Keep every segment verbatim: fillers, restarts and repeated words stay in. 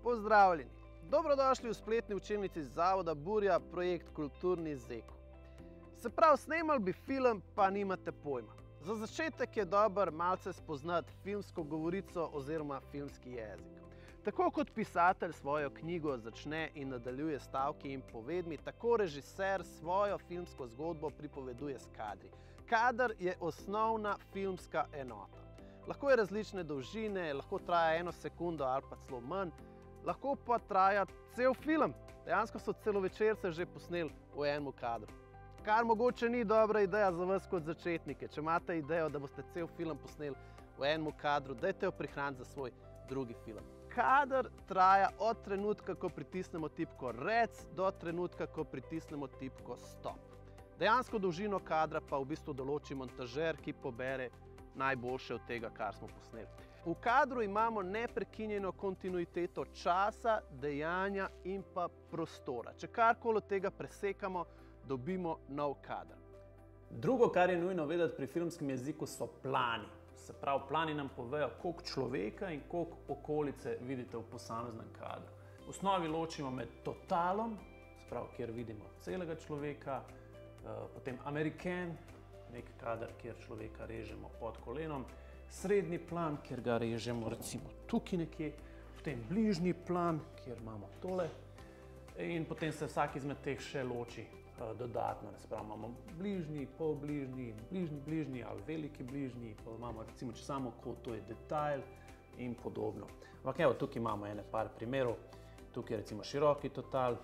Pozdravljeni! Dobrodošli v spletni učilnici Zavoda Burja, projekt Kulturni zeko. Se pravi, snemali bi film, pa nimate pojma. Za začetek je dober malce spoznati filmsko govorico oziroma filmski jezik. Tako kot pisatelj svojo knjigo začne in nadaljuje stavki in povedmi, tako režiser svojo filmsko zgodbo pripoveduje s kadri. Kader je osnovna filmska enota. Lahko je različne dolžine, lahko traja eno sekundo ali pa celo manj, lahko pa traja cel film. Dejansko so celovečerce že posneli v enem kadru. Kar mogoče ni dobra ideja za vas kot začetnike. Če imate idejo, da boste cel film posneli v enem kadru, dajte jo prihraniti za svoj drugi film. Kader traja od trenutka, ko pritisnemo tipko rec, do trenutka, ko pritisnemo tipko stop. Dejansko dolžino kadra pa v bistvu določi montažer, ki pobere najboljše od tega, kar smo posneli. V kadru imamo neprekinjeno kontinuiteto časa, dejanja in pa prostora. Če karkoli od tega presekamo, dobimo nov kader. Drugo, kar je nujno vedeti pri filmskem jeziku, so plani. Se pravi, plani nam povejo, koliko človeka in koliko okolice vidite v posameznem kadru. V osnovi ločimo med totalom, se pravi, kjer vidimo celega človeka, potem american, nek kader, kjer človeka režemo pod kolenom, srednji plan, kjer ga režemo recimo tukaj nekje, potem bližnji plan, kjer imamo tole, in potem se vsak izmed teh še loči dodatno. Se pravi, imamo bližnji, polbližnji, bližnji, bližnji ali veliki bližnji, pa imamo recimo, če samo kot to je detajl in podobno. Ampak evo, tukaj imamo ene par primerov, tukaj je recimo široki total,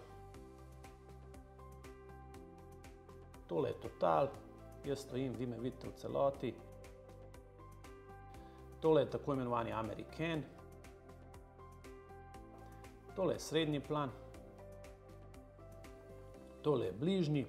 tole je total, jaz stojim, vi me vidite v celoti, tole je tako imenovani american, tole je srednji plan, tole je bližnji,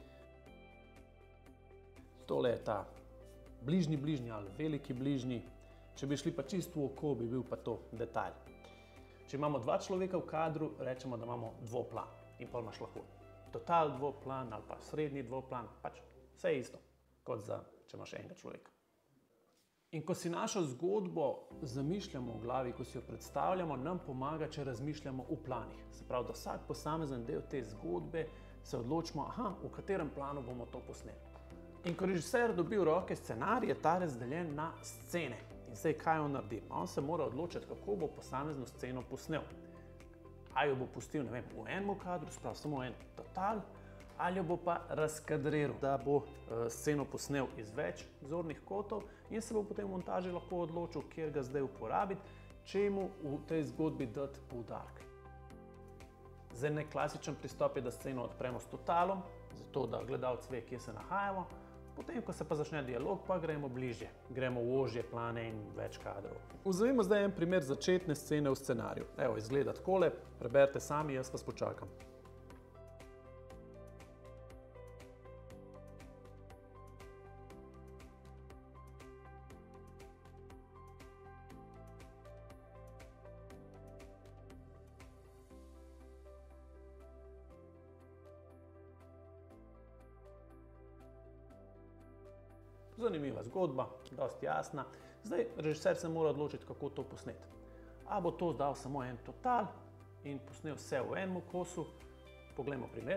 tole je ta bližnji bližnji ali veliki bližnji, če bi šli pa čisto v oko, bi bil pa to detajl. Če imamo dva človeka v kadru, rečemo, da imamo dvoplan in pol imaš lahko total dvoplan ali pa srednji dvoplan, pač vse je isto, kot za, če imaš enega človeka. In ko si našo zgodbo zamišljamo v glavi, ko si jo predstavljamo, nam pomaga, če razmišljamo v planih. Se pravi, da vsak posamezen del te zgodbe se odločimo, aha, v katerem planu bomo to posneli. In ko režiser dobi v roke scenarij, je ta razdeljen na scene. In zdaj, kaj on naredi? On se mora odločiti, kako bo posamezno sceno posnel. Ali jo bo pustil, ne vem, v enem kadru, sprav samo en total, ali jo bo pa razkadriral, da bo sceno posnel iz več zornih kotov in se bo potem v montaži lahko odločil, kjer ga zdaj uporabiti, čemu v tej zgodbi dati poudarek. Zdaj, nek klasičen pristop je, da sceno odpremo s totalom, zato da gledalec ve, kje se nahajamo, potem, ko se pa začne dialog, pa gremo bližje, gremo v ožje plane in več kadrov. Vzemimo zdaj en primer začetne scene v scenariju. Evo, izgleda takole, preberite sami, jaz vas počakam. Zanimiva zgodba, dosti jasna. Zdaj, režiser se mora odločiti, kako to posneti. A bo to dal samo en total in posnel vse v enem kosu. Poglejmo primer.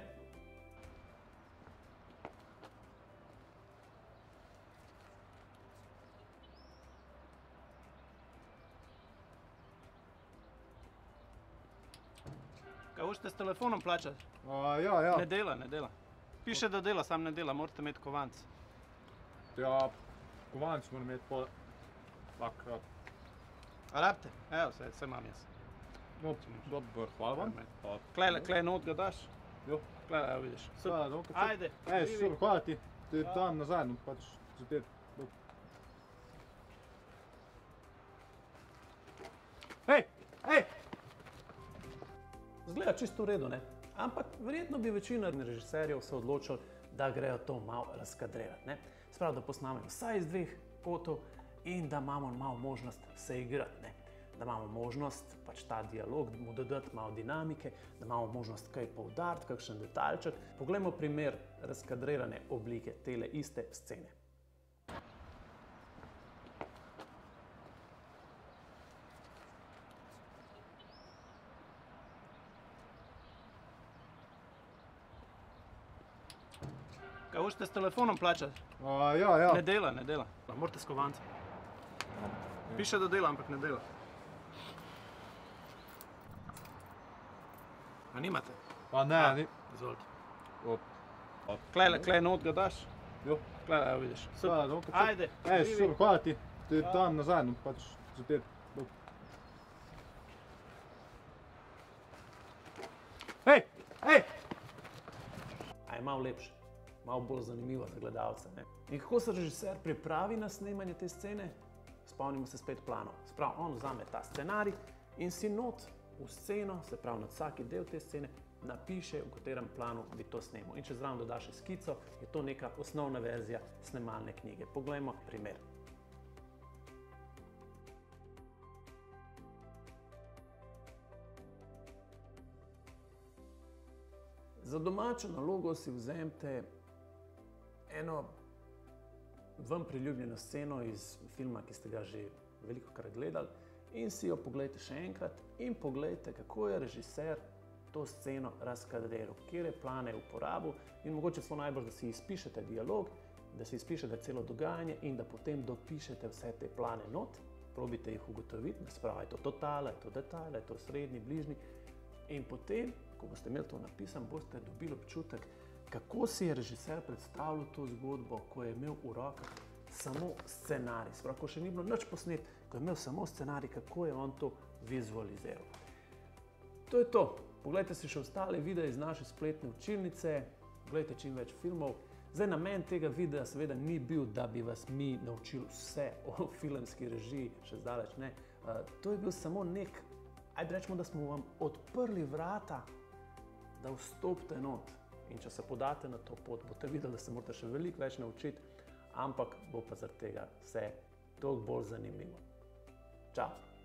Kaj hočete s telefonom plačati? Ja, ja. Ne dela, ne dela. Piše, da dela, sam ne dela, morate imeti kovanc. Ja, kovanc moram imeti pa takrat. A rabite? Evo, vse imam jaz. No, dobro, hvala vam. Klej, klej not ga daš? Jo. Klej, evo vidiš. Ajde. Ej, super, hvala ti. Ti tam nazaj, pač zapet. Hej, hej! Zgleda čisto v redu, ne? Ampak verjetno bi večina režiserjev se odločili, da grejo to malo razkadrirati, ne? Sprav, da posnamejo vsaj iz dveh kotov in da imamo malo možnost se igrati, ne? Da imamo možnost pač ta dialog, mu dodati malo dinamike, da imamo možnost kaj poudariti, kakšen detaljček. Poglejmo primer razkadrirane oblike tele iste scene. Kaj hočete s telefonom plačati? A, ja, ja. Ne dela, ne dela. Morate s kovancem. Piše, da dela, ampak ne dela. A nimate? A ne, A, ni. Izvolite. Op. Klej, klej not ga daš. Jo. Klej, evo vidiš. Hvala, no, Super. Ajde. Ej, živi. super, hvala ti. Ti tam nazaj, no, pač zapet. Hej, hej! A je malo lepše, malo bolj zanimivo za gledalce. Ne? In kako se režiser pripravi na snemanje te scene? Spomnimo se spet planov. Sprav, on vzame ta scenarij in si not v sceno, se pravi na vsaki del te scene, napiše, v katerem planu bi to snemal. In če zraven dodaš skico, je to neka osnovna verzija snemalne knjige. Poglejmo primer. Za domačo nalogo si vzemite eno vam priljubljeno sceno iz filma, ki ste ga že velikokrat gledali, in si jo poglejte še enkrat in poglejte, kako je režiser to sceno razkadriral, kjer je plane uporabil in mogoče celo najbolj, da si izpišete dialog, da si izpišete celo dogajanje in da potem dopišete vse te plane not, probite jih ugotoviti, da spravo je to totala, je to detajla, je to srednji, bližnji in potem, ko boste imeli to napisano, boste dobili občutek, kako si je režiser predstavljal to zgodbo, ko je imel v rokah samo scenarij. Spravo, ko še ni bilo nič posnet, ko je imel samo scenarij, kako je on to vizualiziral. To je to. Poglejte si še ostale videe iz naše spletne učilnice, gledajte čim več filmov. Zdaj, namen tega videa seveda ni bil, da bi vas mi naučili vse o filmski režiji, še zdaleč ne. Uh, to je bil samo nek, ajde rečemo, da smo vam odprli vrata, da vstopite not. In če se podate na to pot, boste videli, da se morate še veliko več naučiti, ampak bo pa zaradi tega vse toliko bolj zanimivo. Čau!